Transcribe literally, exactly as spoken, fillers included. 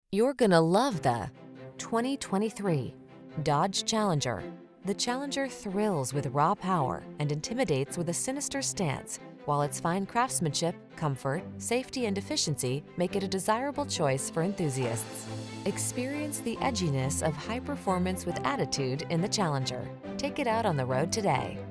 You're gonna love the twenty twenty-three Dodge Challenger. The Challenger thrills with raw power and intimidates with a sinister stance, while its fine craftsmanship, comfort, safety, and efficiency make it a desirable choice for enthusiasts. Experience the edginess of high performance with attitude in the Challenger. Take it out on the road today.